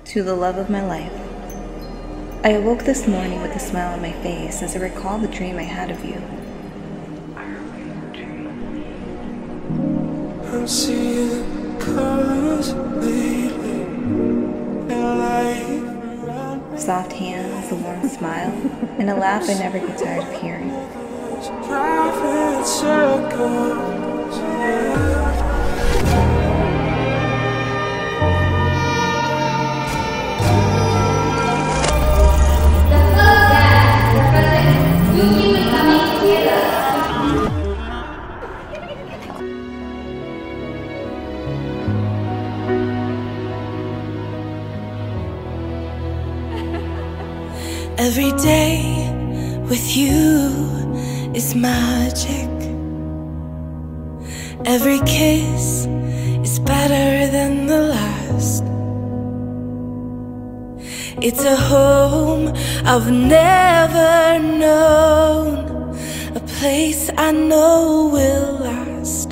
To the love of my life. I awoke this morning with a smile on my face as I recalled the dream I had of you. I'm seeing colors lately, and life around me. Soft hands, a warm smile, and a laugh I never get tired of hearing. Driving circles, yeah. Every day with you is magic. Every kiss is better than the last. It's a home I've never known, a place I know will last.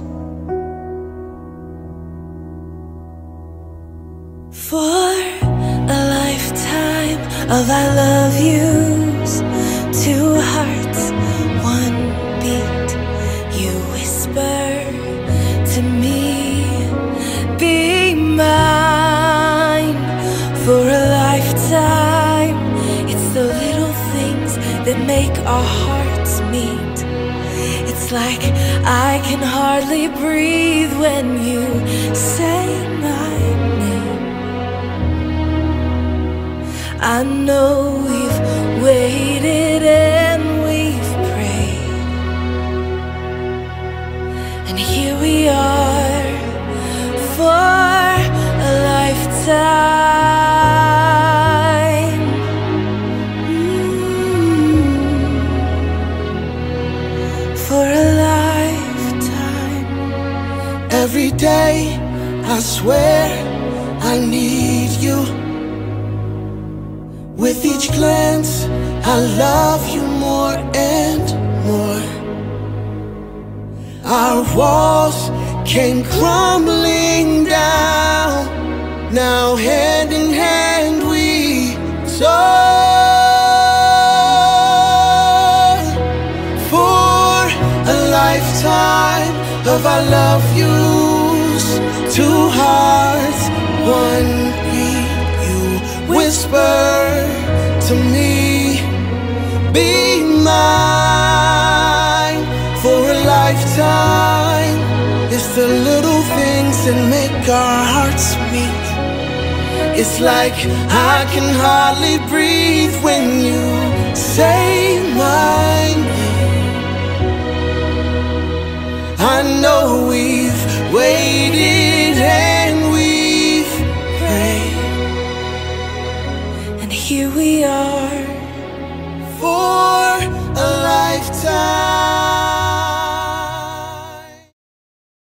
For a lifetime of I love yous, two hearts, one beat. You whisper to me, be mine. For a lifetime, it's the little things that make our hearts meet. It's like I can hardly breathe when you say my name. I know we've waited and we've prayed, and here we are for a lifetime. For a lifetime. Every day I swear I need you. With each glance, I love you more and more. Our walls came crumbling down. Now hand in hand we soar. For a lifetime of I love yous, two hearts, one beat. You whisper to me, be mine. For a lifetime, it's the little things that make our hearts meet. It's like I can hardly breathe when you say my